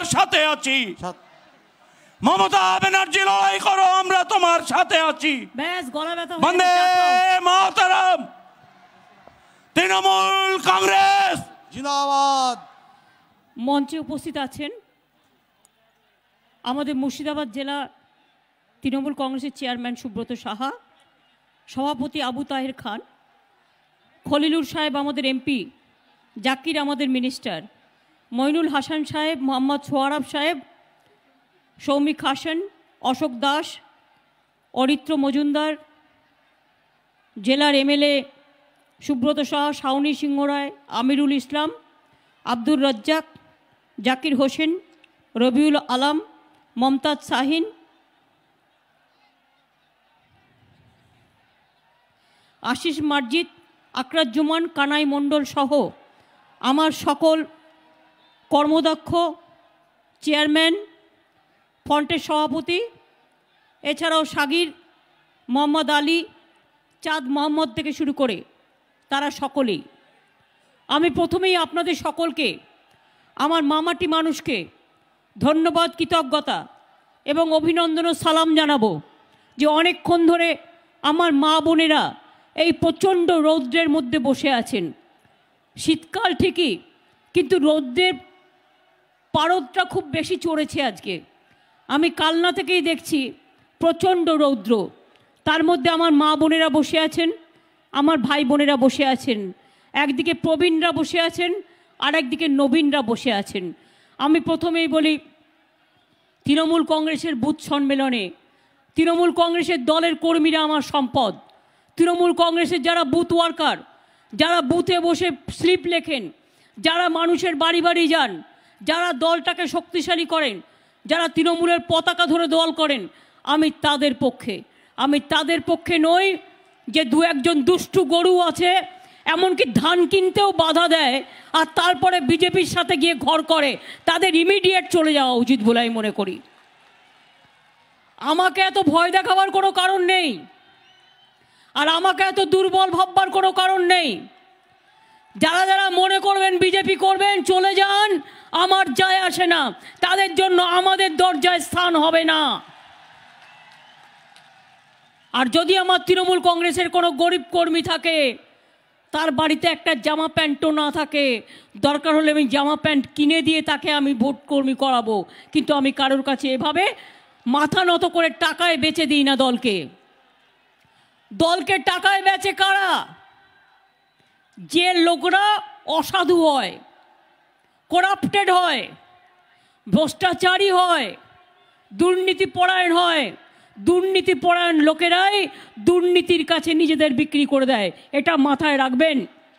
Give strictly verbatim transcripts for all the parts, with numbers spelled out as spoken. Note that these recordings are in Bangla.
তোমার সাথে আছি। মমতা ব্যানার্জি লড়াই করো, আমরা তোমার সাথে আছি। বন্দে মাতরম। তৃণমূল কংগ্রেস জিন্দাবাদ। মঞ্চে উপস্থিত আছেন আমাদের মুর্শিদাবাদ জেলা তৃণমূল কংগ্রেসের চেয়ারম্যান সুব্রত সাহা, সভাপতি আবু তাহের খান, খলিলুর সাহেব আমাদের এমপি, জাকির আমাদের মিনিস্টার, মইনুল হাসান সাহেব, মোহাম্মদ সোয়ারাব সাহেব, সৌমিক হাসান, অশোক দাস, অরিত্র মজুমদার, জেলার এমএলএ সুব্রত সাহা, শাওনি সিংহ রায়, আমিরুল ইসলাম, আব্দুর রাজ্জাক, জাকির হোসেন, রবিউল আলম, মমতাজ শাহিন, আশিস মার্জিত, আকরাজ্জুমান, কানাই মণ্ডল সহ আমার সকল কর্মদক্ষ চেয়ারম্যান, ফ্রন্টের সভাপতি, এছাড়াও সাগির, মোহাম্মদ আলী, চাঁদ মোহাম্মদ থেকে শুরু করে তারা সকলেই। আমি প্রথমেই আপনাদের সকলকে, আমার মামাটি মানুষকে ধন্যবাদ, কৃতজ্ঞতা এবং অভিনন্দন ও সালাম জানাবো যে অনেকক্ষণ ধরে আমার মা বোনেরা এই প্রচণ্ড রৌদ্রের মধ্যে বসে আছেন। শীতকাল ঠিকই, কিন্তু রৌদ্রের পারদটা খুব বেশি চড়েছে আজকে। আমি কালনা থেকেই দেখছি প্রচণ্ড রৌদ্র, তার মধ্যে আমার মা বোনেরা বসে আছেন, আমার ভাই বোনেরা বসে আছেন, একদিকে প্রবীণরা বসে আছেন আর একদিকে নবীনরা বসে আছেন। আমি প্রথমেই বলি, তৃণমূল কংগ্রেসের বুথ সম্মেলনে তৃণমূল কংগ্রেসের দলের কর্মীরা আমার সম্পদ। তৃণমূল কংগ্রেসের যারা বুথ ওয়ার্কার, যারা বুথে বসে স্লিপ লেখেন, যারা মানুষের বাড়ি বাড়ি যান, যারা দলটাকে শক্তিশালী করেন, যারা তৃণমূলের পতাকা ধরে দল করেন, আমি তাদের পক্ষে। আমি তাদের পক্ষে নই যে দু একজন দুষ্টু গরু আছে, এমনকি ধান কিনতেও বাধা দেয় আর তারপরে বিজেপির সাথে গিয়ে ঘর করে। তাদের ইমিডিয়েট চলে যাওয়া উচিত বলে আমি মনে করি। আমাকে এত ভয় দেখাবার কোনো কারণ নেই, আর আমাকে এত দুর্বল ভাববার কোনো কারণ নেই। যারা যারা মনে করবেন বিজেপি করবেন, চলে যান, আমার যায় আসে না। তাদের জন্য আমাদের দরজায় স্থান হবে না। আর যদি আমার তৃণমূল কংগ্রেসের কোনো গরিব কর্মী থাকে, তার বাড়িতে একটা জামা প্যান্টও না থাকে, দরকার হলে আমি জামা প্যান্ট কিনে দিয়ে তাকে আমি ভোট কর্মী করাবো, কিন্তু আমি কারোর কাছে এভাবে মাথা নত করে টাকায় বেচে দিই না দলকে। দলকে টাকায় বেচে কারা? যে লোকরা অসাধু হয়, করাপ্টেড হয়, ভ্রষ্টাচারী হয়, দুর্নীতি পরায়ণ হয়। দুর্নীতি পরায়ণ লোকেরাই দুর্নীতির কাছে নিজেদের বিক্রি করে দেয়, এটা মাথায় রাখবেন।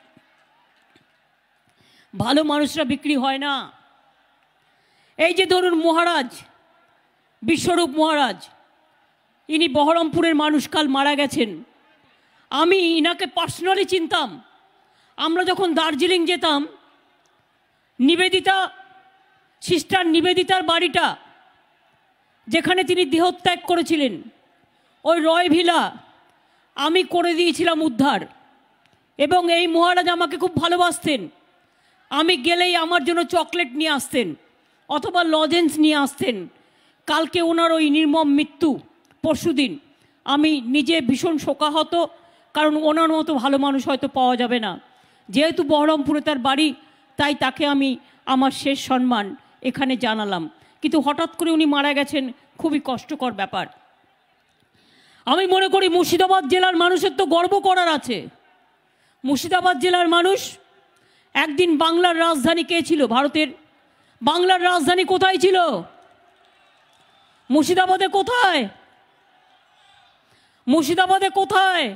ভালো মানুষরা বিক্রি হয় না। এই যে ধরুন মহারাজ বিশ্বরূপ মহারাজ, ইনি বহরমপুরের মানুষ, কাল মারা গেছেন। আমি ইনাকে পার্সোনালি চিনতাম। আমরা যখন দার্জিলিং যেতাম, নিবেদিতা, সিস্টার নিবেদিতার বাড়িটা যেখানে তিনি দেহত্যাগ করেছিলেন, ওই রয় ভিলা আমি করে দিয়েছিলাম উদ্ধার। এবং এই মহারাজ আমাকে খুব ভালোবাসতেন। আমি গেলেই আমার জন্য চকলেট নিয়ে আসতেন অথবা লজেন্স নিয়ে আসতেন। কালকে ওনার ওই নির্মম মৃত্যু, পরশুদিন, আমি নিজে ভীষণ শোকাহত, কারণ ওনার মতো ভালো মানুষ হয়তো পাওয়া যাবে না। যেহেতু বহরমপুরে তার বাড়ি, তাই তাকে আমি আমার শেষ সম্মান এখানে জানালাম। কিন্তু হঠাৎ করে উনি মারা গেছেন, খুবই কষ্টকর ব্যাপার। আমি মনে করি মুর্শিদাবাদ জেলার মানুষের তো গর্ব করার আছে। মুর্শিদাবাদ জেলার মানুষ, একদিন বাংলার রাজধানী কে ছিল? ভারতের বাংলার রাজধানী কোথায় ছিল? মুর্শিদাবাদে। কোথায়? মুর্শিদাবাদে কোথায়?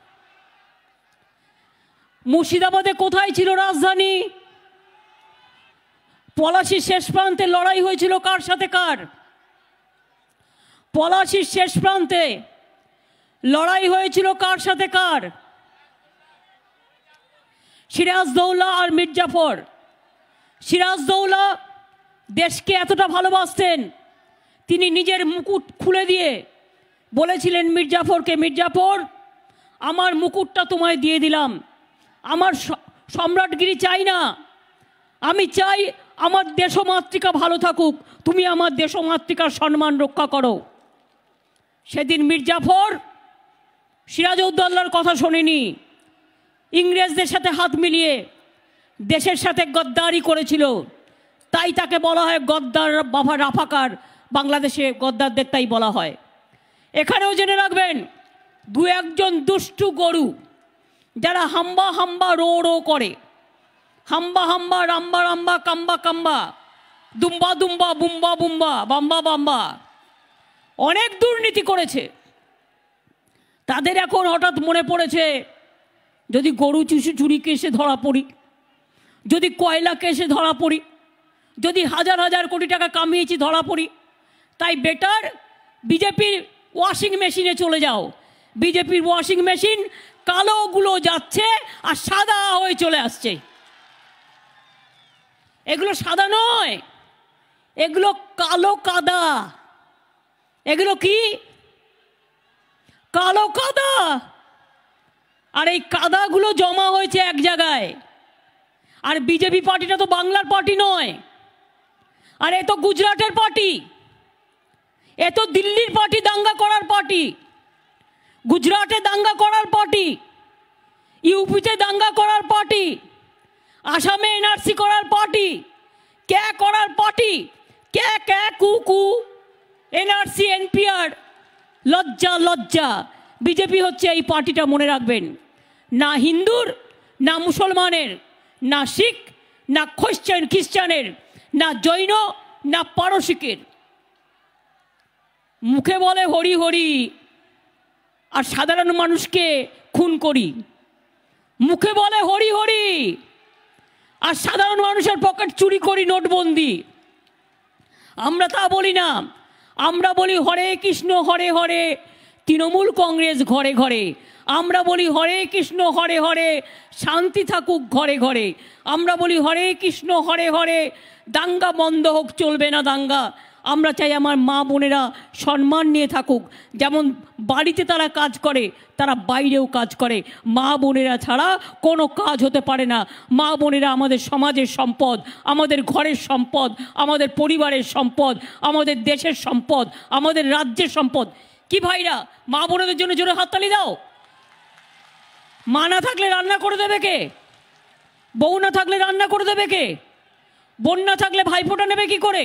মুর্শিদাবাদে কোথায় ছিল রাজধানী? পলাশির শেষ প্রান্তে লড়াই হয়েছিল কার সাথে কার? পলাশির শেষ প্রান্তে লড়াই হয়েছিল কার সাথে কার? সিরাজদৌল্লা আর মির্জাফর। সিরাজদৌল্লা দেশকে এতটা ভালোবাসতেন, তিনি নিজের মুকুট খুলে দিয়ে বলেছিলেন মির্জাফরকে, মির্জাফর, আমার মুকুটটা তোমায় দিয়ে দিলাম, আমার সম্রাটগিরি চাই না, আমি চাই আমার দেশমাতৃকা ভালো থাকুক, তুমি আমার দেশমাতৃকার সম্মান রক্ষা করো। সেদিন মির্জাফর সিরাজউদ্দৌলার কথা শোনেনি, ইংরেজদের সাথে হাত মিলিয়ে দেশের সাথে গদ্দারি করেছিল, তাই তাকে বলা হয় গদ্দার বাবা রাফাকার। বাংলাদেশে গদ্দারদের তাই বলা হয়। এখানেও জেনে রাখবেন, দু একজন দুষ্টু গরু যারা হাম্বা হাম্বা রো রো করে, হাম্বা হাম্বা রাম্বা রাম্বা কাম্বা কাম্বা দুম্বা দুম্বা বুম্বা বুম্বা বাম্বা বাম্বা অনেক দুর্নীতি করেছে। তাদের এখন হঠাৎ মনে পড়েছে, যদি গরু চুষি চুরি কেসে ধরা পড়ি, যদি কয়লা কেসে ধরা পড়ি, যদি হাজার হাজার কোটি টাকা কামিয়েছি ধরা পড়ি, তাই বেটার বিজেপির ওয়াশিং মেশিনে চলে যাও। বিজেপির ওয়াশিং মেশিন কালোগুলো যাচ্ছে আর সাদা হয়ে চলে আসছে। এগুলো সাদা নয়, এগুলো কালো কাদা। এগুলো কি? কালো কাদা। আর এই কাদাগুলো জমা হয়েছে এক জায়গায়। আর বিজেপি পার্টিটা তো বাংলার পার্টি নয়, আর এ তো গুজরাটের পার্টি, এ তো দিল্লির পার্টি, দাঙ্গা করার পার্টি, গুজরাটে দাঙ্গা করার পার্টি, ইউপিতে দাঙ্গা করার পার্টি, আসামে এনআরসি করার পার্টি, কে করার পার্টি, কে কে কু কু, এনআরসি এনপিআর, লজ্জা লজ্জা। বিজেপি হচ্ছে এই পার্টিটা, মনে রাখবেন। না হিন্দুর, না মুসলমানের, না শিখ, না খ্রিস্টান খ্রিস্টানের, না জৈন, না পারসিকের। মুখে বলে হরি হরি, আর সাধারণ মানুষকে খুন করি। মুখে বলে হরি হরি, আর সাধারণ মানুষের পকেট চুরি করি, নোটবন্দি। আমরা তা বলি না, আমরা বলি হরে কৃষ্ণ হরে হরে, তৃণমূল কংগ্রেস ঘরে ঘরে। আমরা বলি হরে কৃষ্ণ হরে হরে, শান্তি থাকুক ঘরে ঘরে। আমরা বলি হরে কৃষ্ণ হরে হরে, দাঙ্গা বন্ধ হোক, চলবে না দাঙ্গা। আমরা চাই আমার মা বোনেরা সম্মান নিয়ে থাকুক, যেমন বাড়িতে তারা কাজ করে, তারা বাইরেও কাজ করে। মা বোনেরা ছাড়া কোনো কাজ হতে পারে না। মা বোনেরা আমাদের সমাজের সম্পদ, আমাদের ঘরের সম্পদ, আমাদের পরিবারের সম্পদ, আমাদের দেশের সম্পদ, আমাদের রাজ্যের সম্পদ। কি ভাইরা, মা বোনেদের জন্য জোরে হাততালি দাও। মা না থাকলে রান্না করে দেবে কে? বউ না থাকলে রান্না করে দেবে কে? বোন না থাকলে ভাইফোঁটা নেবে কি করে?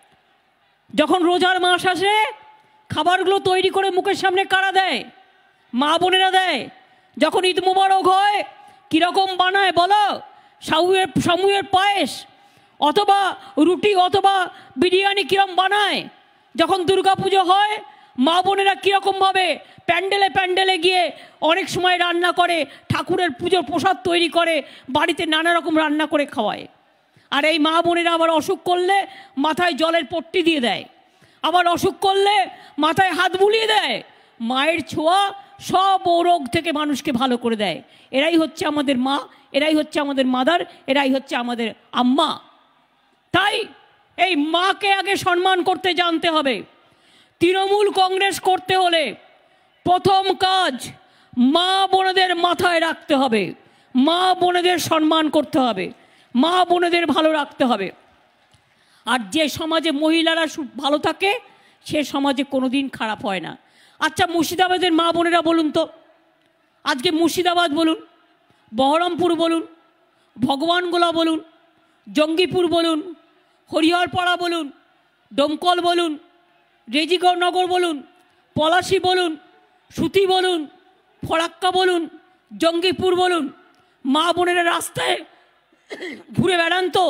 যখন রোজার মাস আসে, খাবারগুলো তৈরি করে মুখের সামনে কারা দেয়? মা বোনেরা দেয়। যখন ঈদ মুবারক হয়, কীরকম বানায় বলো? সাউয়ের সামুয়ের পায়েস অথবা রুটি অথবা বিরিয়ানি কীরকম বানায়? যখন দুর্গা পুজো হয়, মা বোনেরা কীরকমভাবে প্যান্ডেলে প্যান্ডেলে গিয়ে অনেক সময় রান্না করে, ঠাকুরের পুজোর প্রসাদ তৈরি করে, বাড়িতে নানা রকম রান্না করে খাওয়ায়। আর এই মা বোনেরা আবার অসুখ করলে মাথায় জলের পট্টি দিয়ে দেয়, আবার অসুখ করলে মাথায় হাত বুলিয়ে দেয়। মায়ের ছোঁয়া সব রোগ থেকে মানুষকে ভালো করে দেয়। এরাই হচ্ছে আমাদের মা, এরাই হচ্ছে আমাদের মাদার, এরাই হচ্ছে আমাদের আম্মা। তাই এই মাকে আগে সম্মান করতে জানতে হবে। তৃণমূল কংগ্রেস করতে হলে প্রথম কাজ মা বোনেদের মাথায় রাখতে হবে, মা বোনেদের সম্মান করতে হবে, মা বোনেদের ভালো রাখতে হবে। আর যে সমাজে মহিলারা ভালো থাকে, সে সমাজে কোনো দিন খারাপ হয় না। আচ্ছা, মুর্শিদাবাদের মা বোনেরা বলুন তো, আজকে মুর্শিদাবাদ বলুন, বহরমপুর বলুন, ভগবানগোলা বলুন, জঙ্গিপুর বলুন, হরিহরপাড়া বলুন, ডোমকল বলুন, রেজিগড়নগর বলুন, পলাশী বলুন, সুতি বলুন, ফরাক্কা বলুন, জঙ্গিপুর বলুন, মা বোনেরা রাস্তায় ঘুরে বেড়ান তো?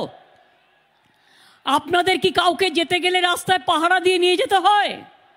আপনাদের কি কাউকে যেতে গেলে রাস্তায় পাহারা দিয়ে নিয়ে যেতে হয়?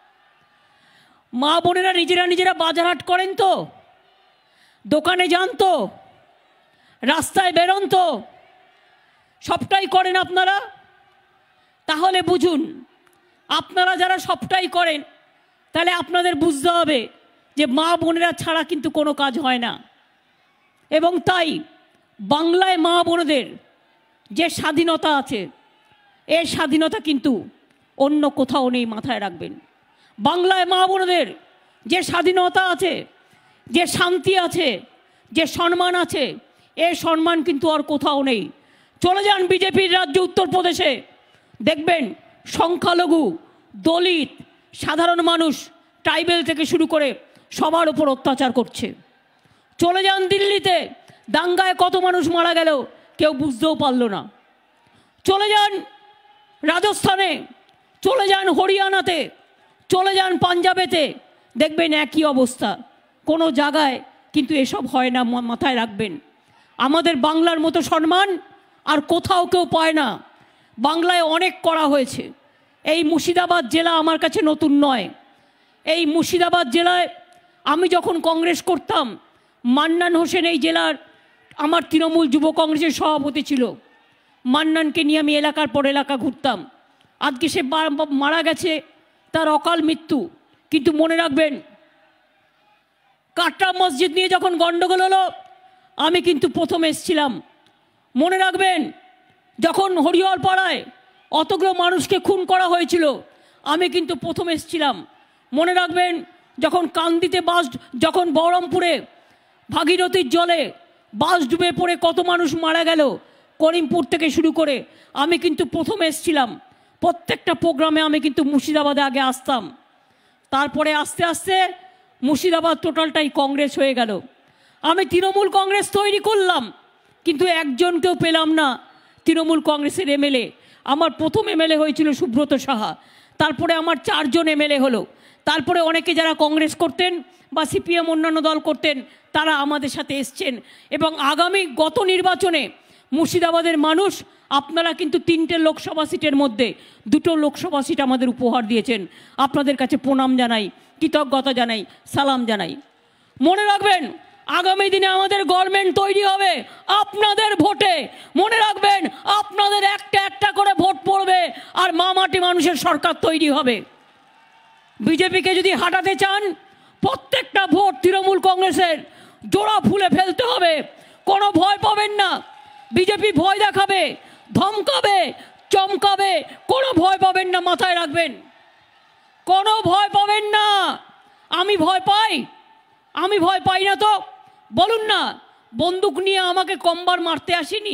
মা বোনেরা নিজেরা নিজেরা বাজারহাট করেন তো, দোকানে যান তো, রাস্তায় বেরোন তো, সবটাই করেন আপনারা। তাহলে বুঝুন, আপনারা যারা সবটাই করেন, তাহলে আপনাদের বুঝতে হবে যে মা বোনেরা ছাড়া কিন্তু কোনো কাজ হয় না। এবং তাই বাংলায় মা বোনেদের যে স্বাধীনতা আছে, এর স্বাধীনতা কিন্তু অন্য কোথাও নেই, মাথায় রাখবেন। বাংলায় মা বোনেদের যে স্বাধীনতা আছে, যে শান্তি আছে, যে সম্মান আছে, এর সম্মান কিন্তু আর কোথাও নেই। চলে যান বিজেপির রাজ্য উত্তরপ্রদেশে, দেখবেন সংখ্যালঘু, দলিত, সাধারণ মানুষ, ট্রাইবেল থেকে শুরু করে সবার উপর অত্যাচার করছে। চলে যান দিল্লিতে, দাঙ্গায় কত মানুষ মারা গেল কেউ বুঝতেও পারল না। চলে যান রাজস্থানে, চলে যান হরিয়ানাতে, চলে যান পাঞ্জাবেতে, দেখবেন একই অবস্থা। কোনো জায়গায় কিন্তু এসব হয় না, মাথায় রাখবেন। আমাদের বাংলার মতো সম্মান আর কোথাও কেউ পায় না। বাংলায় অনেক করা হয়েছে। এই মুর্শিদাবাদ জেলা আমার কাছে নতুন নয়। এই মুর্শিদাবাদ জেলায় আমি যখন কংগ্রেস করতাম, মান্নান হোসেন এই জেলার আমার তৃণমূল যুব কংগ্রেসের সভাপতি ছিল। মান্নানকে নিয়ে আমি এলাকার পর এলাকা ঘুরতাম। আজকে সে মারা গেছে, তার অকাল মৃত্যু। কিন্তু মনে রাখবেন, কাটরা মসজিদ নিয়ে যখন গণ্ডগোল হলো, আমি কিন্তু প্রথম এসেছিলাম। মনে রাখবেন, যখন হরিহর পাড়ায় অতগুলো মানুষকে খুন করা হয়েছিল, আমি কিন্তু প্রথম এসেছিলাম। মনে রাখবেন, যখন কান্দিতে বাস, যখন বহরমপুরে ভাগীরথীর জলে বাস ডুবে পড়ে কত মানুষ মারা গেল, করিমপুর থেকে শুরু করে, আমি কিন্তু প্রথম এসেছিলাম। প্রত্যেকটা প্রোগ্রামে আমি কিন্তু মুর্শিদাবাদে আগে আসতাম। তারপরে আস্তে আস্তে মুর্শিদাবাদ টোটালটাই কংগ্রেস হয়ে গেল। আমি তৃণমূল কংগ্রেস তৈরি করলাম, কিন্তু একজনকেও পেলাম না তৃণমূল কংগ্রেসের এমএলএ। আমার প্রথম এমএলএ হয়েছিল সুব্রত সাহা, তারপরে আমার চারজন এমএলএ হলো। তারপরে অনেকে যারা কংগ্রেস করতেন বা সিপিএম অন্যান্য দল করতেন, তারা আমাদের সাথে এসছেন। এবং আগামী গত নির্বাচনে মুর্শিদাবাদের মানুষ, আপনারা কিন্তু তিনটে লোকসভা সিটের মধ্যে দুটো লোকসভা সিট আমাদের উপহার দিয়েছেন। আপনাদের কাছে প্রণাম জানাই, কৃতজ্ঞতা জানাই, সালাম জানাই। মনে রাখবেন, আগামী দিনে আমাদের গভর্নমেন্ট তৈরি হবে আপনাদের ভোটে। মনে রাখবেন, আপনাদের একটা একটা করে ভোট পড়বে আর মামাটি মানুষের সরকার তৈরি হবে। বিজেপিকে যদি হাঁটাতে চান, প্রত্যেকটা ভোট তৃণমূল কংগ্রেসের জোড়া ফুলে ফেলতে হবে। কোনো ভয় পাবেন না। বিজেপি ভয় দেখাবে, ধমকাবে, চমকাবে, কোনো ভয় পাবেন না, মাথায় রাখবেন। কোনো ভয় পাবেন না। আমি ভয় পাই? আমি ভয় পাই না তো বলুন না। বন্দুক নিয়ে আমাকে কমবার মারতে আসিনি।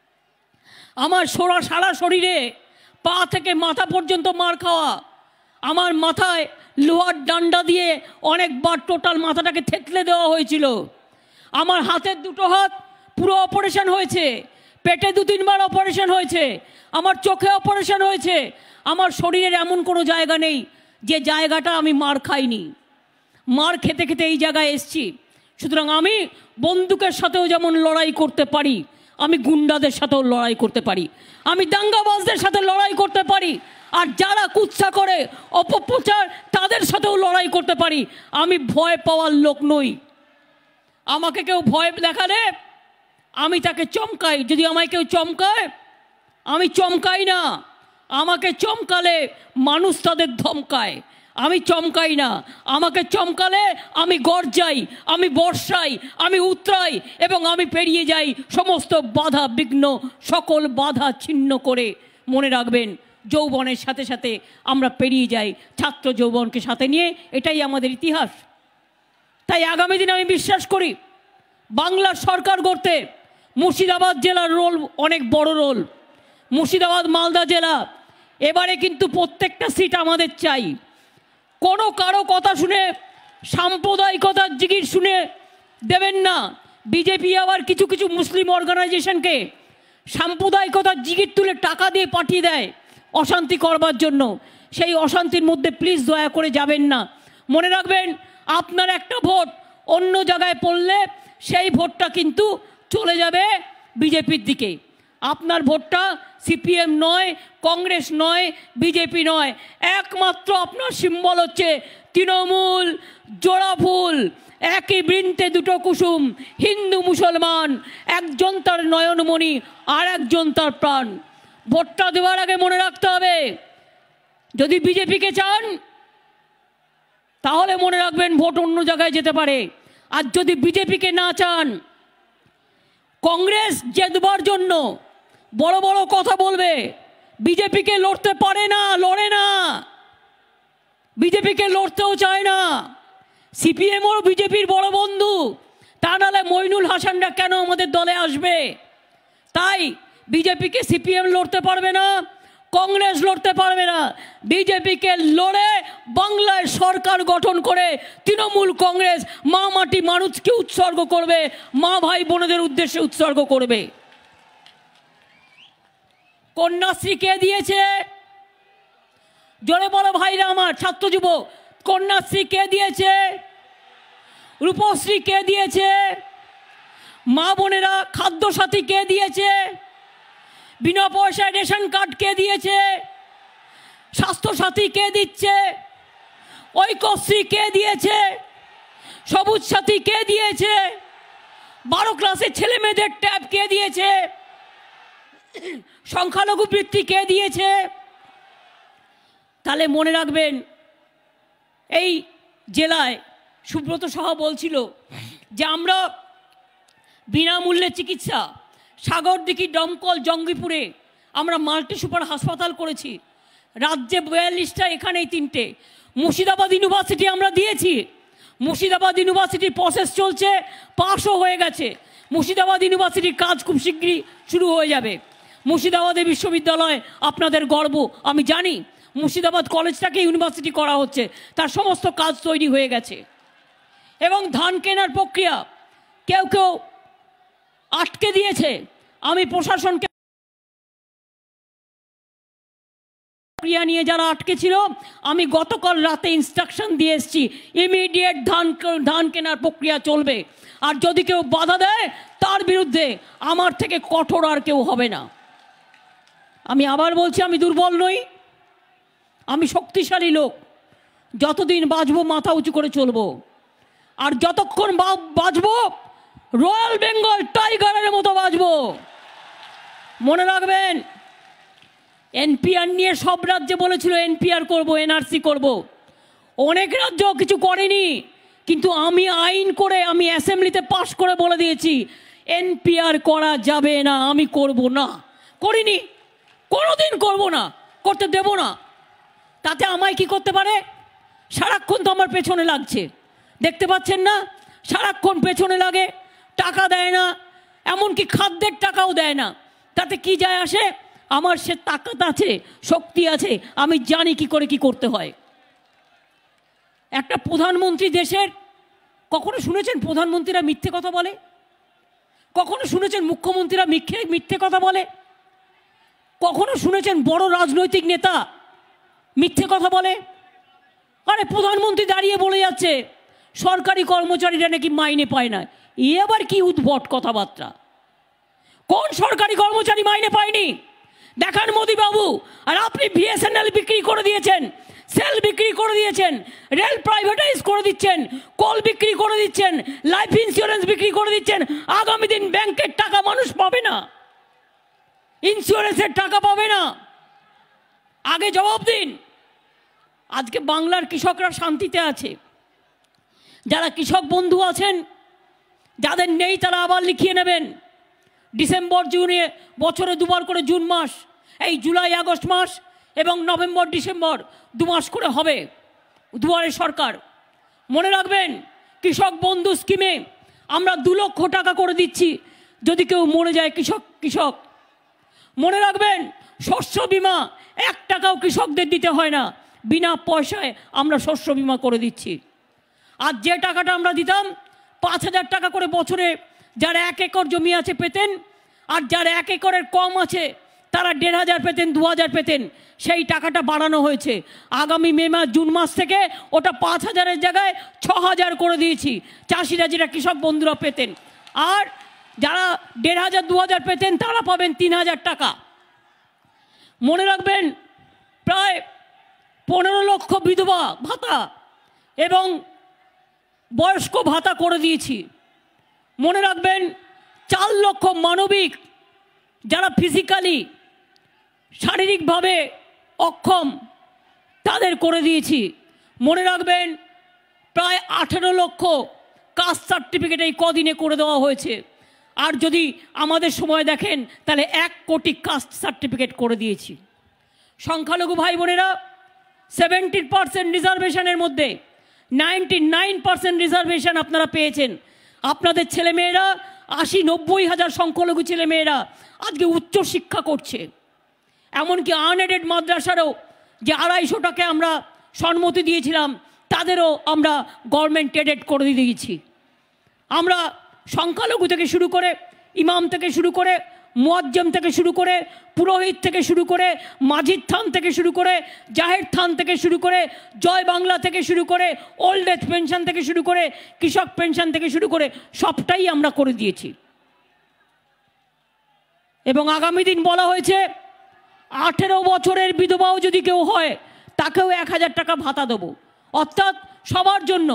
আমার সোরা সারা শরীরে পা থেকে মাথা পর্যন্ত মার খাওয়া। আমার মাথায় লোহার ডান্ডা দিয়ে অনেকবার টোটাল মাথাটাকে থেতলে দেওয়া হয়েছিল। আমার হাতের দুটো হাত পুরো অপারেশন হয়েছে, পেটে দু তিনবার অপারেশন হয়েছে, আমার চোখে অপারেশন হয়েছে। আমার শরীরের এমন কোনো জায়গা নেই যে জায়গাটা আমি মার খাইনি। মার খেতে খেতে এই জায়গায় এসছি। সুতরাং আমি বন্দুকের সাথেও যেমন লড়াই করতে পারি, আমি গুন্ডাদের সাথেও লড়াই করতে পারি, আমি দাঙ্গাবাজদের সাথে লড়াই করতে পারি, আর যারা কুৎসা করে অপপ্রচার তাদের সাথেও লড়াই করতে পারি। আমি ভয় পাওয়ার লোক নই। আমাকে কেউ ভয় দেখালে আমি তাকে চমকাই। যদি আমায় কেউ চমকায়, আমি চমকাই না। আমাকে চমকালে মানুষ তাদের ধমকায়, আমি চমকাই না। আমাকে চমকালে আমি গর্জাই, আমি বর্ষাই, আমি উতরাই এবং আমি পেরিয়ে যাই সমস্ত বাধা বিঘ্ন, সকল বাধা ছিন্ন করে। মনে রাখবেন, যৌবনের সাথে সাথে আমরা পেরিয়ে যাই, ছাত্র যৌবনকে সাথে নিয়ে। এটাই আমাদের ইতিহাস। তাই আগামী দিনে আমি বিশ্বাস করি, বাংলার সরকার গড়তে মুর্শিদাবাদ জেলার রোল অনেক বড় রোল। মুর্শিদাবাদ মালদা জেলা, এবারে কিন্তু প্রত্যেকটা সিট আমাদের চাই। কোনো কারো কথা শুনে, সাম্প্রদায়িকতার জিগির শুনে দেবেন না। বিজেপি আবার কিছু কিছু মুসলিম অর্গানাইজেশনকে সাম্প্রদায়িকতার জিগির তুলে টাকা দিয়ে পাঠিয়ে দেয় অশান্তি করবার জন্য। সেই অশান্তির মধ্যে প্লিজ দয়া করে যাবেন না। মনে রাখবেন, আপনার একটা ভোট অন্য জায়গায় পড়লে সেই ভোটটা কিন্তু চলে যাবে বিজেপির দিকে। আপনার ভোটটা সিপিএম নয়, কংগ্রেস নয়, বিজেপি নয়, একমাত্র আপনার সিম্বল হচ্ছে তৃণমূল। জোড়া ফুল, একই বৃন্তে দুটো কুসুম, হিন্দু মুসলমান, একজন তার নয়নমণি আর একজন তার প্রাণ। ভোটটা দেওয়ার আগে মনে রাখতে হবে, যদি বিজেপিকে চান তাহলে মনে রাখবেন ভোট অন্য জায়গায় যেতে পারে। আর যদি বিজেপিকে না চান, কংগ্রেস জেতবার জন্য বড় বড় কথা বলবে, বিজেপিকে লড়তে পারে না, লড়ে না, বিজেপিকে লড়তেও চায় না। সিপিএমও বিজেপির বড় বন্ধু, তা নাহলে মইনুল হাসানরা কেন আমাদের দলে আসবে? তাই বিজেপিকে সিপিএম লড়তে পারবে না, কংগ্রেস লড়তে পারবে না। বিজেপিকে লড়ে বাংলায় সরকার গঠন করে তৃণমূল কংগ্রেস মা মাটি মানুষকে উৎসর্গ করবে, মা ভাই বোনেদের উদ্দেশ্যে উৎসর্গ করবে। কন্যাশ্রী কে দিয়েছে? জোরে বলো ভাইরা আমার, ছাত্র যুবক, কন্যাশ্রী কে দিয়েছে? রূপশ্রী কে দিয়েছে? মা বোনেরা খাদ্য সাথী কে দিয়েছে? বিনা পয়সায় রেশন কার্ড কে দিয়েছে? স্বাস্থ্য সাথী কে দিচ্ছে? ঐক্যশ্রী কে দিয়েছে? সবুজ সাথী কে দিয়েছে? বারো ক্লাসের ছেলে মেয়েদের ট্যাব কে দিয়েছে? সংখ্যালঘু বৃত্তি কে দিয়েছে? তাহলে মনে রাখবেন, এই জেলায় সুব্রত সাহ বলছিল যে আমরা বিনামূল্যে চিকিৎসা, সাগরদিঘি, দমকল, জঙ্গিপুরে আমরা মাল্টি সুপার হাসপাতাল করেছি। রাজ্যে বয়াল্লিশটা, এখানেই তিনটে। মুর্শিদাবাদ ইউনিভার্সিটি আমরা দিয়েছি। মুর্শিদাবাদ ইউনিভার্সিটির প্রসেস চলছে, পাশও হয়ে গেছে। মুর্শিদাবাদ ইউনিভার্সিটির কাজ খুব শীঘ্রই শুরু হয়ে যাবে। মুর্শিদাবাদে বিশ্ববিদ্যালয় আপনাদের গর্ব, আমি জানি। মুর্শিদাবাদ কলেজটাকে ইউনিভার্সিটি করা হচ্ছে, তার সমস্ত কাজ তৈরি হয়ে গেছে। এবং ধান কেনার প্রক্রিয়া কেউ কেউ আটকে দিয়েছে। আমি প্রশাসনকে প্রক্রিয়া নিয়ে যারা আটকে ছিল, আমি গতকাল রাতে ইনস্ট্রাকশন দিয়ে এসেছি, ইমিডিয়েট ধান ধান কেনার প্রক্রিয়া চলবে। আর যদি কেউ বাধা দেয় তার বিরুদ্ধে আমার থেকে কঠোর আর কেউ হবে না। আমি আবার বলছি, আমি দুর্বল নই, আমি শক্তিশালী লোক। যতদিন বাঁচবো মাথা উঁচু করে চলবো, আর যতক্ষণ বাঁচবো রয়্যাল বেঙ্গল টাইগারের মতো বাঁচবো। মনে রাখবেন, এনপিআর নিয়ে সব রাজ্যে বলেছিল এনপিআর করবো, এনআরসি করব। অনেক রাজ্য কিছু করেনি, কিন্তু আমি আইন করে, আমি অ্যাসেম্বলিতে পাশ করে বলে দিয়েছি এনপিআর করা যাবে না, আমি করব না। করিনি, কোনোদিন করব না, করতে দেব না। তাতে আমায় কি করতে পারে? সারাক্ষণ তো আমার পেছনে লাগছে, দেখতে পাচ্ছেন না? সারাক্ষণ পেছনে লাগে, টাকা দেয় না, এমনকি খাদ্যের টাকাও দেয় না। তাতে কি যায় আসে? আমার সে তাকাত আছে, শক্তি আছে, আমি জানি কি করে কি করতে হয়। একটা প্রধানমন্ত্রী দেশের, কখনো শুনেছেন প্রধানমন্ত্রীরা মিথ্যে কথা বলে? কখনো শুনেছেন মুখ্যমন্ত্রীরা মিথ্যে মিথ্যে কথা বলে? কখনো শুনেছেন বড় রাজনৈতিক নেতা মিথ্যে কথা বলে? আরে প্রধানমন্ত্রী দাঁড়িয়ে বলে যাচ্ছে সরকারি কর্মচারীরা নাকি মাইনে পায় না। এ আবার কি উদ্ভট কথাবার্তা? কোন সরকারি কর্মচারী মাইনে পায়নি দেখান মোদি বাবু। আর আপনি বিএসএনএল বিক্রি করে দিয়েছেন, সেল বিক্রি করে দিয়েছেন, রেল প্রাইভেটাইজ করে দিচ্ছেন, কল বিক্রি করে দিচ্ছেন, লাইফ ইন্স্যুরেন্স বিক্রি করে দিচ্ছেন। আগামী দিন ব্যাংকের টাকা মানুষ পাবে না, ইন্স্যুরেন্সের টাকা পাবে না। আগে জবাব দিন। আজকে বাংলার কৃষকরা শান্তিতে আছে। যারা কৃষক বন্ধু আছেন, যাদের নেই তারা আবার লিখিয়ে নেবেন। ডিসেম্বর জুনে বছরে দুবার করে জুন মাস, এই জুলাই আগস্ট মাস এবং নভেম্বর ডিসেম্বর দু মাস করে হবে দুয়ারে সরকার। মনে রাখবেন, কৃষক বন্ধু স্কিমে আমরা দু লক্ষ টাকা করে দিচ্ছি যদি কেউ মরে যায় কৃষক কৃষক মনে রাখবেন, শস্য বিমা এক টাকাও কৃষকদের দিতে হয় না, বিনা পয়সায় আমরা শস্য বিমা করে দিচ্ছি। আর যে টাকাটা আমরা দিতাম পাঁচ হাজার টাকা করে বছরে, যার এক একর জমি আছে পেতেন, আর যার এক একরের কম আছে তারা দেড় হাজার পেতেন, দু হাজার পেতেন। সেই টাকাটা বাড়ানো হয়েছে। আগামী মে মাস জুন মাস থেকে ওটা পাঁচ হাজারের জায়গায় ছ হাজার করে দিয়েছি চাষিরা, যেটা কৃষক বন্ধুরা পেতেন। আর যারা দেড় হাজার দু হাজার পেতেন তারা পাবেন তিন হাজার টাকা। মনে রাখবেন, প্রায় পনেরো লক্ষ বিধবা ভাতা এবং বয়স্ক ভাতা করে দিয়েছি। মনে রাখবেন, চার লক্ষ মানবিক, যারা ফিজিক্যালি শারীরিকভাবে অক্ষম, তাদের করে দিয়েছি। মনে রাখবেন, প্রায় আঠেরো লক্ষ কাস্ট সার্টিফিকেট এই কদিনে করে দেওয়া হয়েছে। আর যদি আমাদের সময় দেখেন তাহলে এক কোটি কাস্ট সার্টিফিকেট করে দিয়েছি। সংখ্যালঘু ভাই বোনেরা, সেভেন্টি পার্সেন্ট রিজার্ভেশনের মধ্যে নাইনটি নাইন পার্সেন্ট রিজার্ভেশন আপনারা পেয়েছেন। আপনাদের ছেলেমেয়েরা আশি নব্বই হাজার সংখ্যালঘু ছেলে মেয়েরা আজকে উচ্চ শিক্ষা করছে। এমনকি আনএডেড মাদ্রাসারও যে আড়াইশো টাকা আমরা সম্মতি দিয়েছিলাম তাদেরও আমরা গভর্নমেন্ট এডেড করে দিয়েছি। আমরা সংখ্যালঘু থেকে শুরু করে ইমাম থেকে শুরু করে মুয়াজ্জম থেকে শুরু করে পুরোহিত থেকে শুরু করে মাঝির থান থেকে শুরু করে জাহের থান থেকে শুরু করে জয় বাংলা থেকে শুরু করে ওল্ড এজ পেনশন থেকে শুরু করে কৃষক পেনশন থেকে শুরু করে সবটাই আমরা করে দিয়েছি। এবং আগামী দিন বলা হয়েছে আঠেরো বছরের বিধবাও যদি কেউ হয় তাকেও এক হাজার টাকা ভাতা দেবো, অর্থাৎ সবার জন্য।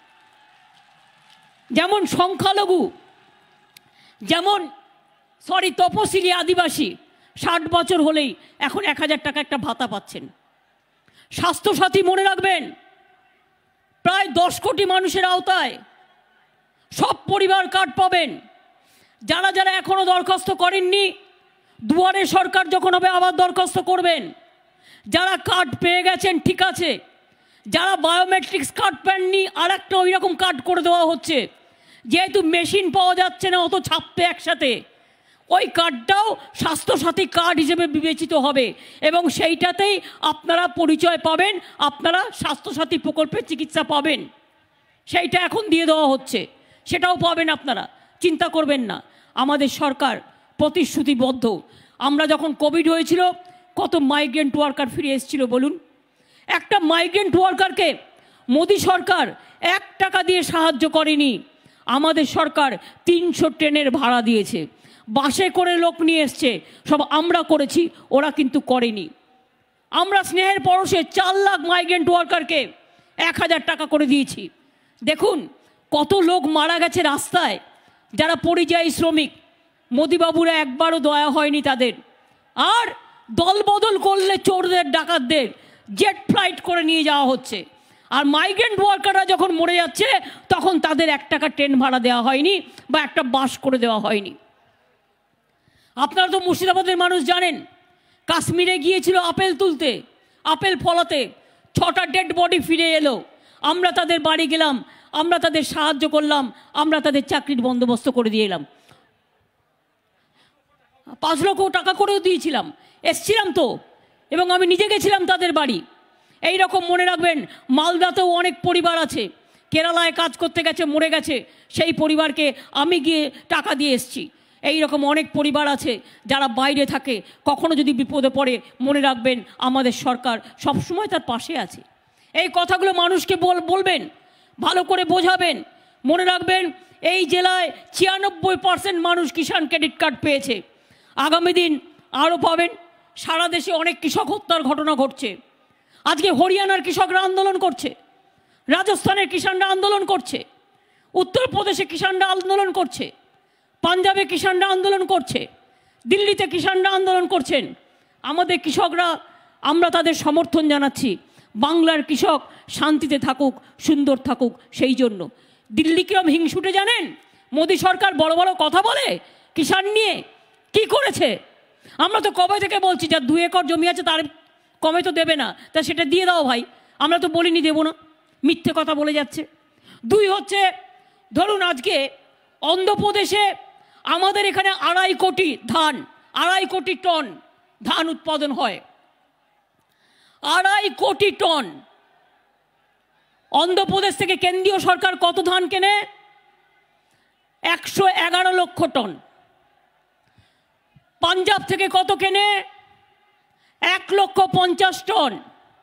যেমন সংখ্যালঘু, যেমন সরি তপশিলি আদিবাসী ষাট বছর হলেই এখন এক হাজার টাকা একটা ভাতা পাচ্ছেন। স্বাস্থ্যসাথী মনে রাখবেন প্রায় দশ কোটি মানুষের আওতায় সব পরিবার কার্ড পাবেন। যারা যারা এখনো দরখাস্ত করেননি দুয়ারে সরকার যখন হবে আবার দরখাস্ত করবেন। যারা কার্ড পেয়ে গেছেন ঠিক আছে, যারা বায়োমেট্রিক্স কার্ড পাননি আর একটা ওই রকম কার্ড করে দেওয়া হচ্ছে। যেহেতু মেশিন পাওয়া যাচ্ছে না অত ছাপতে একসাথে, ওই কার্ডটাও স্বাস্থ্যসাথী কার্ড হিসেবে বিবেচিত হবে এবং সেইটাতেই আপনারা পরিচয় পাবেন, আপনারা স্বাস্থ্যসাথী প্রকল্পের চিকিৎসা পাবেন। সেইটা এখন দিয়ে দেওয়া হচ্ছে, সেটাও পাবেন আপনারা, চিন্তা করবেন না। আমাদের সরকার প্রতিশ্রুতিবদ্ধ। আমরা যখন কোভিড হয়েছিল কত মাইগ্রেন্ট ওয়ার্কার ফিরে এসেছিল বলুন? একটা মাইগ্রেন্ট ওয়ার্কারকে মোদি সরকার এক টাকা দিয়ে সাহায্য করেনি। আমাদের সরকার তিনশো ট্রেনের ভাড়া দিয়েছে, বাসে করে লোক নিয়ে এসছে, সব আমরা করেছি, ওরা কিন্তু করেনি। আমরা স্নেহের পরশে চার লাখ মাইগ্রেন্ট ওয়ার্কারকে এক হাজার টাকা করে দিয়েছি। দেখুন কত লোক মারা গেছে রাস্তায়, যারা পরিযায়ী শ্রমিক, মোদিবাবুরা একবারও দয়া হয়নি তাদের। আর দল বদল করলে চোরদের ডাকাতদের জেট ফ্লাইট করে নিয়ে যাওয়া হচ্ছে। আর মাইগ্রেন্ট ওয়ার্কাররা যখন মরে যাচ্ছে তখন তাদের এক টাকা ট্রেন ভাড়া দেওয়া হয়নি বা একটা বাস করে দেওয়া হয়নি। আপনারা তো মুর্শিদাবাদের মানুষ জানেন, কাশ্মীরে গিয়েছিল আপেল তুলতে, আপেল ফলাতে, ছটা ডেড বডি ফিরে এলো। আমরা তাদের বাড়ি গেলাম, আমরা তাদের সাহায্য করলাম, আমরা তাদের চাকরির বন্দোবস্ত করে দিয়ে এলাম। পাঁচ লক্ষ টাকা করেও দিয়েছিলাম, এসছিলাম তো, এবং আমি নিজে গেছিলাম তাদের বাড়ি। এই রকম মনে রাখবেন মালদাতেও অনেক পরিবার আছে কেরালায় কাজ করতে গেছে, মরে গেছে, সেই পরিবারকে আমি গিয়ে টাকা দিয়ে এসছি। এই রকম অনেক পরিবার আছে যারা বাইরে থাকে, কখনো যদি বিপদে পড়ে মনে রাখবেন আমাদের সরকার সবসময় তার পাশে আছে। এই কথাগুলো মানুষকে বলবেন, ভালো করে বোঝাবেন। মনে রাখবেন এই জেলায় ছিয়ানব্বই পার্সেন্ট মানুষ কিষাণ ক্রেডিট কার্ড পেয়েছে, আগামী দিন আরও পাবেন। সারা দেশে অনেক কৃষক হত্যার ঘটনা ঘটছে। আজকে হরিয়ানার কৃষকরা আন্দোলন করছে, রাজস্থানের কিষাণরা আন্দোলন করছে, উত্তরপ্রদেশে কিষাণরা আন্দোলন করছে, পাঞ্জাবে কিষাণরা আন্দোলন করছে, দিল্লিতে কিষাণরা আন্দোলন করছেন। আমাদের কৃষকরা, আমরা তাদের সমর্থন জানাচ্ছি। বাংলার কৃষক শান্তিতে থাকুক, সুন্দর থাকুক, সেই জন্য। দিল্লি কিরম হিংসুটে জানেন? মোদী সরকার বড় বড় কথা বলে কিষাণ নিয়ে, কি করেছে? আমরা তো কবে থেকে বলছি যার দু একর জমি আছে তার কমে তো দেবে না, তা সেটা দিয়ে দাও ভাই। আমরা তো বলিনি দেবো না, মিথ্যে কথা বলে যাচ্ছে। দুই হচ্ছে, ধরুন আজকে অন্ধ্রপ্রদেশে আমাদের এখানে আড়াই কোটি ধান, আড়াই কোটি টন ধান উৎপাদন হয়, আড়াই কোটি টন। অন্ধ্রপ্রদেশ থেকে কেন্দ্রীয় সরকার কত ধান কেনে? একশো এগারো লক্ষ টন। পাঞ্জাব থেকে কত কেনে? এক লক্ষ পঞ্চাশ টন।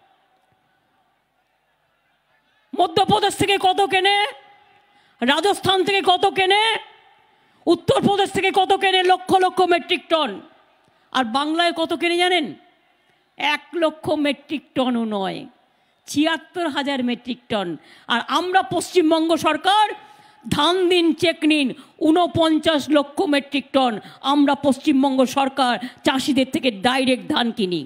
মধ্যপ্রদেশ থেকে কত কেনে? রাজস্থান থেকে কত কেনে? উত্তরপ্রদেশ থেকে কত কেনে? Lakh lakh metric ton. আর বাংলায় কত কেনে জানেন? এক লক্ষ মেট্রিক টনও নয়, ছিয়াত্তর হাজার মেট্রিক টন। আর আমরা পশ্চিমবঙ্গ সরকার ধান দিন চেক নিন, ঊনপঞ্চাশ লক্ষ মেট্রিক টন আমরা পশ্চিমবঙ্গ সরকার চাষিদের থেকে ডাইরেক্ট ধান কিনি।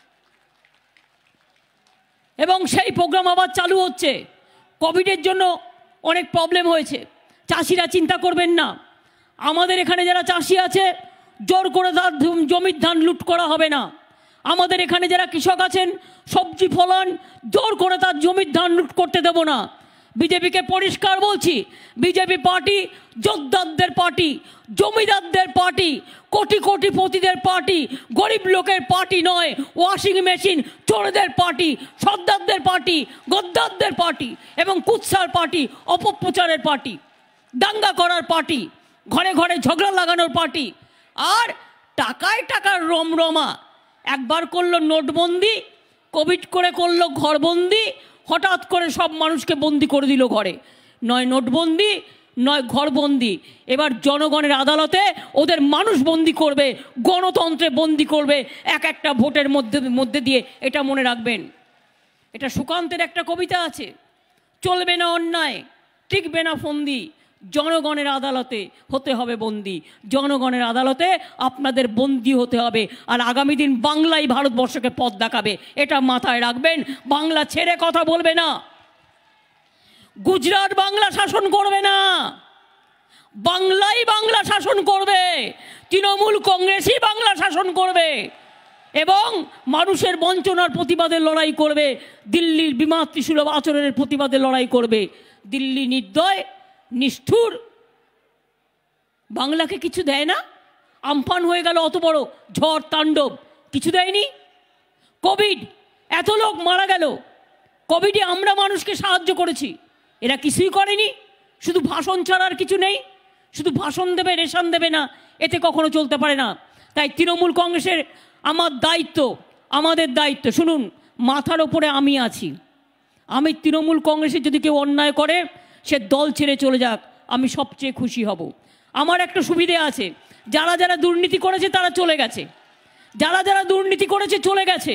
এবং সেই প্রোগ্রাম আবার চালু হচ্ছে। কোভিডের জন্য অনেক প্রবলেম হয়েছে, চাষিরা চিন্তা করবেন না। আমাদের এখানে যারা চাষি আছে জোর করে তার জমির ধান লুট করা হবে না। আমাদের এখানে যারা কৃষক আছেন সবজি ফলান, জোর করে তার জমির ধান লুট করতে দেব না। বিজেপিকে পরিষ্কার বলছি, বিজেপি পার্টি যোদ্ধাদের পার্টি, জমিদারদের পার্টি, কোটি কোটিপতিদের পার্টি, গরিব লোকের পার্টি নয়। ওয়াশিং মেশিন চোরদের পার্টি, সর্দারদের পার্টি, গদ্দারদের পার্টি এবং কুৎসার পার্টি, অপপ্রচারের পার্টি, দাঙ্গা করার পার্টি, ঘরে ঘরে ঝগড়া লাগানোর পার্টি। আর টাকায় টাকার রমরমা। একবার করলো নোটবন্দি, কোভিড করে করলো ঘরবন্দি, হঠাৎ করে সব মানুষকে বন্দি করে দিল ঘরে। নয় নোটবন্দি, নয় ঘরবন্দি, এবার জনগণের আদালতে ওদের মানুষ বন্দি করবে, গণতন্ত্রে বন্দি করবে এক একটা ভোটের মধ্যে মধ্যে দিয়ে। এটা মনে রাখবেন। এটা সুকান্তের একটা কবিতা আছে, চলবে না অন্যায়, টিকবে না ফন্দি, জনগণের আদালতে হতে হবে বন্দি। জনগণের আদালতে আপনাদের বন্দি হতে হবে। আর আগামী দিন বাংলাই ভারতবর্ষকে পথ দেখাবে, এটা মাথায় রাখবেন। বাংলা ছেড়ে কথা বলবে না, গুজরাট বাংলা শাসন করবে না, বাংলাই বাংলা শাসন করবে, তৃণমূল কংগ্রেসই বাংলা শাসন করবে এবং মানুষের বঞ্চনার প্রতিবাদে লড়াই করবে, দিল্লির বিমাতৃসুলভ আচরণের প্রতিবাদে লড়াই করবে। দিল্লি নির্দয়, নিষ্ঠুর, বাংলাকে কিছু দেয় না। আমফান হয়ে গেল, অত বড় ঝড় তাণ্ডব, কিছু দেয়নি। কোভিড, এত লোক মারা গেল, কোভিডে আমরা মানুষকে সাহায্য করেছি, এরা কিছুই করেনি। শুধু ভাষণ ছাড়া আর কিছু নেই, শুধু ভাষণ দেবে, রেশন দেবে না, এতে কখনো চলতে পারে না। তাই তৃণমূল কংগ্রেসের আমার দায়িত্ব, আমাদের দায়িত্ব, শুনুন, মাথার ওপরে আমি আছি। আমি তৃণমূল কংগ্রেসের যদি কেউ অন্যায় করে সে দল ছেড়ে চলে যাক, আমি সবচেয়ে খুশি হব। আমার একটা সুবিধে আছে, যারা যারা দুর্নীতি করেছে তারা চলে গেছে, যারা যারা দুর্নীতি করেছে চলে গেছে।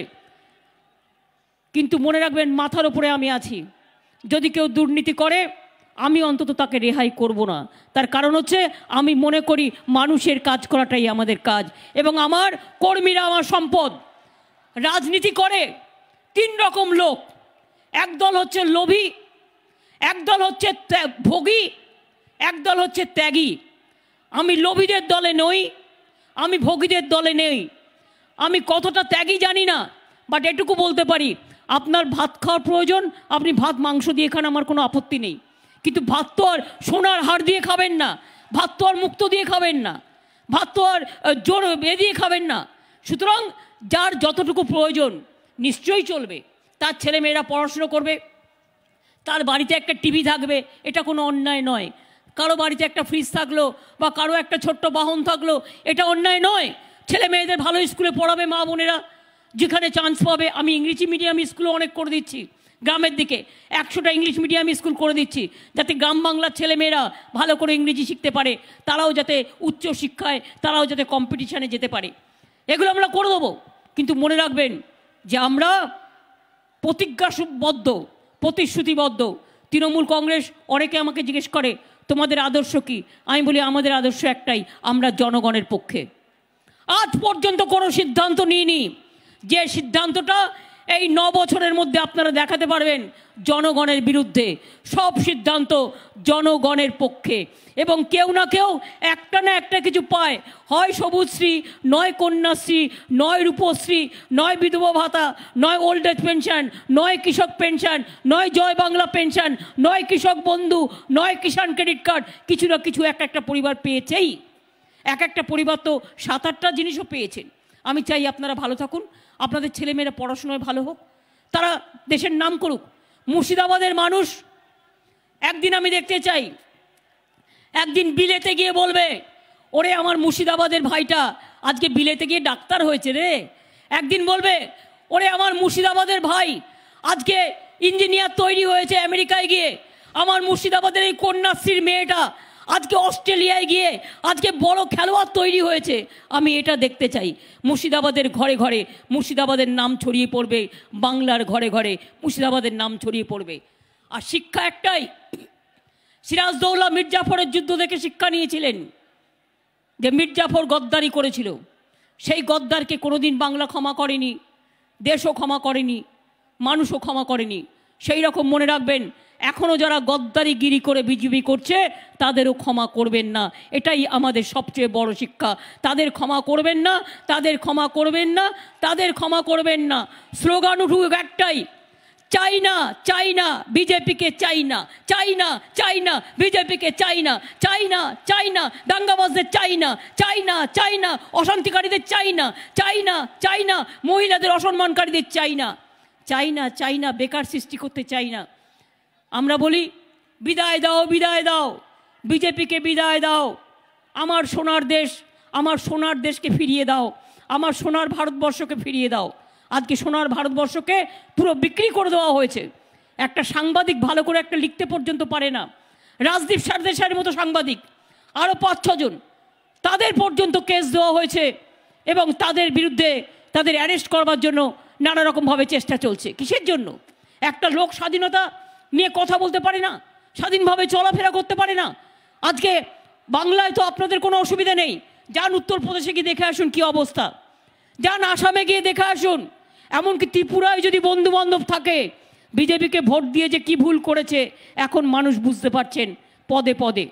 কিন্তু মনে রাখবেন, মাথার ওপরে আমি আছি। যদি কেউ দুর্নীতি করে আমি অন্তত তাকে রেহাই করব না। তার কারণ হচ্ছে আমি মনে করি মানুষের কাজ করাটাই আমাদের কাজ এবং আমার কর্মীরা আমার সম্পদ। রাজনীতি করে তিন রকম লোক, একদল হচ্ছে লোভী, একদল হচ্ছে ভোগী, একদল হচ্ছে ত্যাগী। আমি লোভীদের দলে নই, আমি ভোগীদের দলে নেই। আমি কতটা ত্যাগী জানি না, বাট এটুকু বলতে পারি, আপনার ভাত খাওয়ার প্রয়োজন, আপনি ভাত মাংস দিয়ে খান, আমার কোনো আপত্তি নেই। কিন্তু ভাত তো আর সোনার হাড় দিয়ে খাবেন না, ভাত তো আর মুক্তো দিয়ে খাবেন না, ভাত তো আর জোর এ দিয়ে খাবেন না। সুতরাং যার যতটুকু প্রয়োজন নিশ্চয়ই চলবে। তার ছেলেমেয়েরা পড়াশুনো করবে, তার বাড়িতে একটা টিভি থাকবে, এটা কোনো অন্যায় নয়। কারো বাড়িতে একটা ফ্রিজ থাকলো বা কারো একটা ছোট্ট বাহন থাকলো, এটা অন্যায় নয়। ছেলে মেয়েদের ভালো স্কুলে পড়াবে মা বোনেরা, যেখানে চান্স পাবে। আমি ইংরেজি মিডিয়াম স্কুলে অনেক করে দিচ্ছি, গ্রামের দিকে একশোটা ইংলিশ মিডিয়াম স্কুল করে দিচ্ছি, যাতে গ্রাম বাংলার ছেলেমেয়েরা ভালো করে ইংরেজি শিখতে পারে, তারাও যাতে উচ্চ শিক্ষায়, তারাও যাতে কম্পিটিশানে যেতে পারে। এগুলো আমরা করে দেবো। কিন্তু মনে রাখবেন যে আমরা প্রতিজ্ঞাবদ্ধ, প্রতিশ্রুতিবদ্ধ। তৃণমূল কংগ্রেস, অনেকে আমাকে জিজ্ঞেস করে তোমাদের আদর্শ কি, আমি বলি আমাদের আদর্শ একটাই, আমরা জনগণের পক্ষে। আজ পর্যন্ত কোনো সিদ্ধান্ত নিইনি যে সিদ্ধান্তটা এই ন বছরের মধ্যে আপনারা দেখাতে পারবেন জনগণের বিরুদ্ধে। সব সিদ্ধান্ত জনগণের পক্ষে এবং কেউ না কেউ একটা না একটা কিছু পায়, হয় সবুজশ্রী, নয় কন্যাশ্রী, নয় রূপশ্রী, নয় বিধবা ভাতা, নয় ওল্ড এজ পেনশন, নয় কৃষক পেনশন, নয় জয় বাংলা পেনশন, নয় কৃষক বন্ধু, নয় কিষাণ ক্রেডিট কার্ড। কিছু না কিছু এক একটা পরিবার পেয়েছেই। এক একটা পরিবার তো সাত আটটা জিনিসও পেয়েছেন। আমি চাই আপনারা ভালো থাকুন, আপনাদের ছেলেমেয়েরা পড়াশোনায় ভালো হোক, তারা দেশের নাম করুক। মুর্শিদাবাদের মানুষ একদিন আমি দেখতে চাই, একদিন বিলেতে গিয়ে বলবে, ওরে আমার মুর্শিদাবাদের ভাইটা আজকে বিলেতে গিয়ে ডাক্তার হয়েছে রে। একদিন বলবে, ওরে আমার মুর্শিদাবাদের ভাই আজকে ইঞ্জিনিয়ার তৈরি হয়েছে আমেরিকায় গিয়ে। আমার মুর্শিদাবাদের এই কন্যাশ্রীর মেয়েটা আজকে অস্ট্রেলিয়ায় গিয়ে আজকে বড় খেলোয়াড় তৈরি হয়েছে। আমি এটা দেখতে চাই। মুর্শিদাবাদের ঘরে ঘরে মুর্শিদাবাদের নাম ছড়িয়ে পড়বে, বাংলার ঘরে ঘরে মুর্শিদাবাদের নাম ছড়িয়ে পড়বে। আর শিক্ষা একটাই, সিরাজদৌল্লা মির্জাফরের যুদ্ধ দেখে শিক্ষা নিয়েছিলেন যে মির্জাফর গদ্দারি করেছিল। সেই গদ্দারকে কোনোদিন বাংলা ক্ষমা করেনি, দেশও ক্ষমা করেনি, মানুষও ক্ষমা করেনি। সেই রকম মনে রাখবেন, এখনও যারা গদ্দারিগিরি করে বিজেপি করছে তাদেরও ক্ষমা করবেন না। এটাই আমাদের সবচেয়ে বড় শিক্ষা। তাদের ক্ষমা করবেন না, তাদের ক্ষমা করবেন না, তাদের ক্ষমা করবেন না। স্লোগান উঠুক একটাই, চাই না, চাই না বিজেপিকে, চাই না, চাই না, চাই না বিজেপিকে, চাই না, চাই না, চাই না দাঙ্গাবাজদের, চাই না, চাই না, চাই না অশান্তিকারীদের, চাই না, চাই না, চাই না মহিলাদের অসম্মানকারীদের, চাই না, চাই না, চাই না বেকার সৃষ্টি করতে চাই না। আমরা বলি বিদায় দাও, বিদায় দাও, বিজেপিকে বিদায় দাও, আমার সোনার দেশ, আমার সোনার দেশকে ফিরিয়ে দাও, আমার সোনার ভারতবর্ষকে ফিরিয়ে দাও। আজকে সোনার ভারতবর্ষকে পুরো বিক্রি করে দেওয়া হয়েছে। একটা সাংবাদিক ভালো করে একটা লিখতে পর্যন্ত পারে না। রাজদীপ সারদেশাইয়ের মতো সাংবাদিক আরও পাঁচ ছজন, তাদের পর্যন্ত কেস দেওয়া হয়েছে এবং তাদের বিরুদ্ধে তাদের অ্যারেস্ট করবার জন্য নানা রকমভাবে চেষ্টা চলছে। কিসের জন্য? একটা লোক স্বাধীনতা নিয়ে কথা বলতে পারে না, স্বাধীনভাবে চলাফেরা করতে পারে না। আজকে বাংলায় তো আপনাদের কোনো অসুবিধা নেই, যান উত্তরপ্রদেশে গিয়ে দেখে আসুন কী অবস্থা, যান আসামে গিয়ে দেখে আসুন, এমনকি ত্রিপুরায় যদি বন্ধু বান্ধব থাকে, বিজেপিকে ভোট দিয়ে যে কী ভুল করেছে এখন মানুষ বুঝতে পারছেন পদে পদে।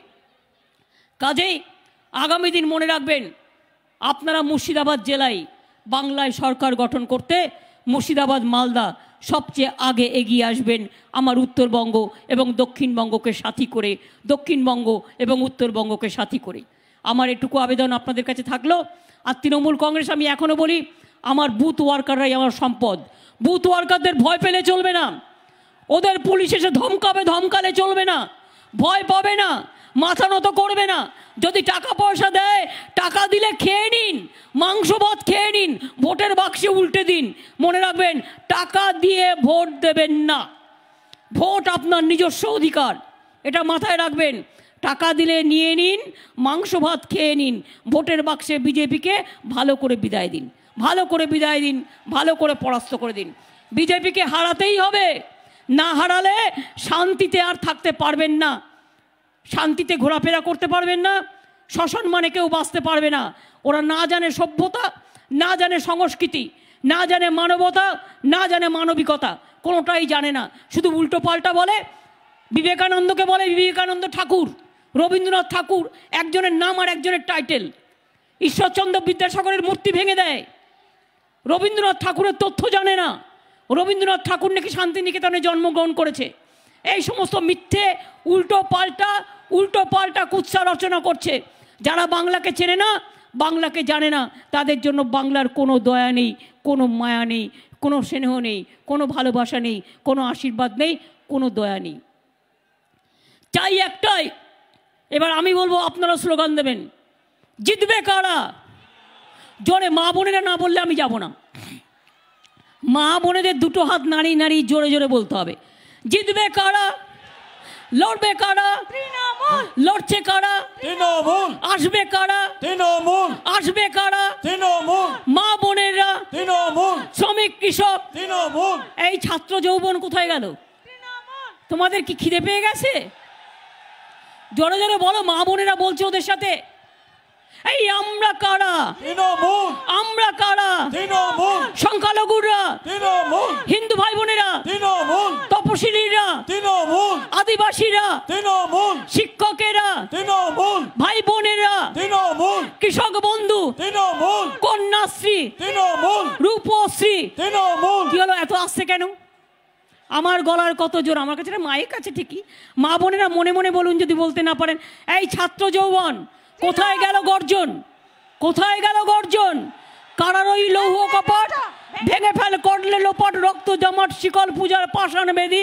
কাজেই আগামী দিন মনে রাখবেন, আপনারা মুর্শিদাবাদ জেলায় বাংলায় সরকার গঠন করতে মুর্শিদাবাদ মালদা সবচেয়ে আগে এগিয়ে আসবেন আমার উত্তরবঙ্গ এবং দক্ষিণবঙ্গকে সাথী করে, দক্ষিণবঙ্গ এবং উত্তরবঙ্গকে সাথী করে। আমার এটুকু আবেদন আপনাদের কাছে থাকলো। আর তৃণমূল কংগ্রেস, আমি এখনও বলি, আমার বুথ ওয়ার্কাররাই আমার সম্পদ। বুথ ওয়ার্কারদের ভয় পেলে চলবে না, ওদের পুলিশ এসে ধমকাবে, ধমকালে চলবে না, ভয় পাবে না, মাথা নত করবে না। যদি টাকা পয়সা দেয়, টাকা দিলে খেয়ে নিন, মাংস ভাত খেয়ে নিন, ভোটের বাক্সে উল্টে দিন। মনে রাখবেন, টাকা দিয়ে ভোট দেবেন না, ভোট আপনার নিজস্ব অধিকার, এটা মাথায় রাখবেন। টাকা দিলে নিয়ে নিন, মাংস ভাত খেয়ে নিন, ভোটের বাক্সে বিজেপিকে ভালো করে বিদায় দিন, ভালো করে বিদায় দিন, ভালো করে পরাস্ত করে দিন। বিজেপিকে হারাতেই হবে, না হারালে শান্তিতে আর থাকতে পারবেন না, শান্তিতে ঘোরাফেরা করতে পারবেন না, শ্মশান মানে কেউ বাঁচতে পারবে না। ওরা না জানে সভ্যতা, না জানে সংস্কৃতি, না জানে মানবতা, না জানে মানবিকতা, কোনোটাই জানে না, শুধু উল্টো পাল্টা বলে। বিবেকানন্দকে বলে বিবেকানন্দ ঠাকুর, রবীন্দ্রনাথ ঠাকুর একজনের নাম আর একজনের টাইটেল। ঈশ্বরচন্দ্র বিদ্যাসাগরের মূর্তি ভেঙে দেয়। রবীন্দ্রনাথ ঠাকুরের তথ্য জানে না, রবীন্দ্রনাথ ঠাকুর নাকি শান্তিনিকেতনে জন্মগ্রহণ করেছে। এই সমস্ত মিথ্যে উল্টো পাল্টা উল্টো পাল্টা কুৎসা রচনা করছে। যারা বাংলাকে চেনে না, বাংলাকে জানে না, তাদের জন্য বাংলার কোনো দয়া নেই, কোনো মায়া নেই, কোনো স্নেহ নেই, কোনো ভালোবাসা নেই, কোনো আশীর্বাদ নেই, কোনো দয়া নেই। চাই একটাই, এবার আমি বলবো, আপনারা স্লোগান দেবেন, জিতবে কারা? জোরে মা বোনেরা না বললে আমি যাব না। মা বোনেদের দুটো হাত নাড়ি নাড়ি জোরে জোরে বলতে হবে, জিতবে কারা? লড়বে কারা? তৃণমূল। লড়ছে কারা? তৃণমূল। আসবে কারা? তৃণমূল। আসবে কারা? তৃণমূল। মা বোনেরা? তৃণমূল। শ্রমিক কৃষক? তৃণমূল। এই ছাত্র যৌবন কোথায় গেল? তোমাদের কি খিদে পেয়ে গেছে? জোরে জোরে বলো, মা বোনেরা বলছে ওদের সাথে, এই আমরা কারা? তৃণমূল। আমরা কারা? তৃণমূল। সংখ্যালঘুরা? তৃণমূল। হিন্দু ভাই বোনেরা? তৃণমূল। তপশিলীরা? তৃণমূল। আদিবাসীরা? তৃণমূল। শিক্ষকেরা? তৃণমূল। ভাই বোনেরা? তৃণমূল। কৃষক বন্ধু? তৃণমূল। কন্যাশ্রী? তৃণমূল। রূপশ্রী? তৃণমূল। কি হলো, এত আসছে কেন? আমার গলার কত জোর, আমার কাছে মাইক আছে ঠিকই। মা বোনেরা মনে মনে বলুন যদি বলতে না পারেন, এই ছাত্র যৌবন কোথায় গেল গর্জন? কোথায় গেল গর্জন? কারার ওই লৌহ কপট ভেঙে ফেল করলে লোপট, রক্ত জমাট শিকল পূজার পাষাণ বেদি।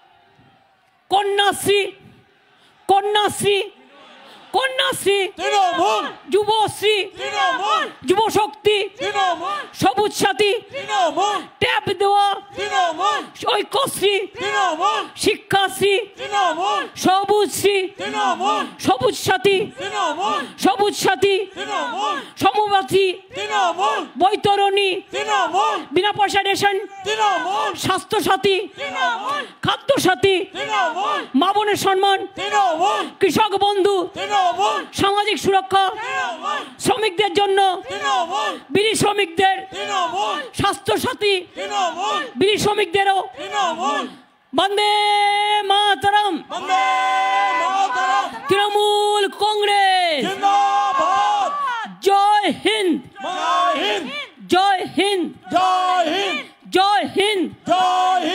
কন্যাশ্রী, কন্যাশ্রী, কন্যাশ্রী, তৃণমূল। যুবশ্রী, তৃণমূল। যুবশক্তি, তৃণমূল। সবুজ সাথী, তৃণমূল। ট্যাব দেওয়া, তৃণমূল। ঐক্যশ্রী, তৃণমূল। শিক্ষাশ্রী, তৃণমূল। সবুজশ্রী, তৃণমূল। সবুজ সাথী, তৃণমূল। সবুজ সাথী, তৃণমূল। সমবাথী, তৃণমূল। বৈতরণী, তৃণমূল। বিনা পয়সা রেশন, তৃণমূল। স্বাস্থ্য সাথী, তৃণমূল। খাদ্য সাথী, তৃণমূল। মা বোনের সম্মান, তৃণমূল। কৃষক বন্ধু, তৃণমূল। সামাজিক সুরক্ষা, তৃণমূল। শ্রমিকদের জন্য, তৃণমূল। বিড়ি শ্রমিকদের, তৃণমূল। স্বাস্থ্য সাথী, তৃণমূল। বিড়ি শ্রমিকদেরও তৃণমূল। বন্দে মাতরম। বন্দে মাতরম। তৃণমূল কংগ্রেস জিন্দাবাদ। জয় হিন্দ, জয় হিন্দ। জয় হিন্দ, জয় হিন্দ। জয় হিন্দ, জয় হিন্দ।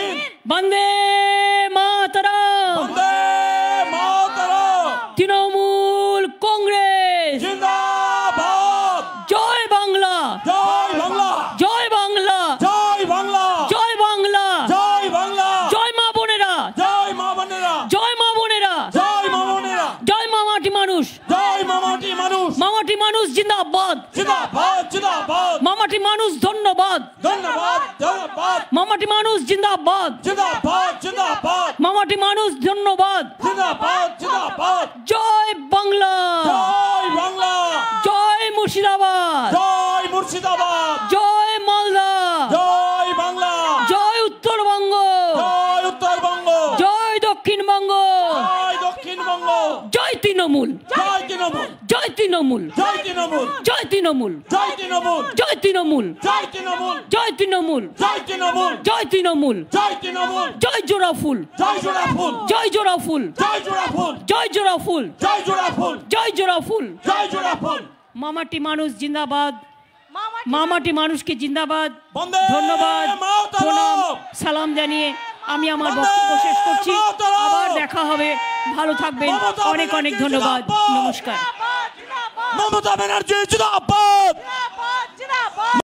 বন্দে মাতরম, বন্দে মাতরম, তৃণমূল কংগ্রেস জিন্দাবাদ, জয় বাংলা, জয় বাংলা, জয় বাংলা, জয় বাংলা, জয় বাংলা, জয় বাংলা, জয় মা বোনেরা, জয় মা বোনেরা, জয় মা বোনেরা, জয় মা বোনেরা, জয় মামাটি মানুষ, জয় মামাটি মানুষ, মামাটি মানুষ জিন্দাবাদ, জিন্দাবাদ, জিন্দাবাদ, মামাটি মানুষ ধন্যবাদ, ধন্যবাদ, ধন্যবাদ, মামাটি মানুষ জিন্দাবাদ, জিন্দাবাদ, জিন্দাবাদ, মামাটি মানুষ ধন্যবাদ, জিন্দাবাদ, জিন্দাবাদ, জয় বাংলা, জয় বাংলা, জয় মুর্শিদাবাদ, জয় মুর্শিদাবাদ, জয় মালদা, জয় বাংলা, জয় উত্তরবঙ্গ, জয় উত্তরবঙ্গ, জয় দক্ষিণবঙ্গ, জয় দক্ষিণবঙ্গ, জয় তৃণমূল, জয় তৃণমূল, জয় তৃণমূল, জয় তৃণমূল, জয় তৃণমূল, জয় তৃণমূল, জয় তৃণমূল, জয় তৃণমূল, জয় তৃণমূল, জয় তৃণমূল, জয় তৃণমূল, জয় তৃণমূল, জয় জোড়া ফুল, জয় জোড়া ফুল, জয় জোড়া ফুল, জয় জোড়া ফুল, জয় জোড়া ফুল, জয় জোড়া ফুল, জয় জোড়া ফুল, জয় জোড়া ফুল, মামাটি মানুষ জিন্দাবাদ, মামাটি মানুষকে জিন্দাবাদ, বন্দে ধন্যবাদ, মাতরম, প্রণাম, সালাম জানিয়ে আমি আমার বন্দে বক্তব্য শেষ করছি। মাতরম। আবার দেখা হবে, ভালো থাকবেন, মমতা অনেক অনেক ব্যানার্জি ধন্যবাদ, জিন্দাবাদ। নমস্কার। মমতা ব্যানার্জি জিন্দাবাদ।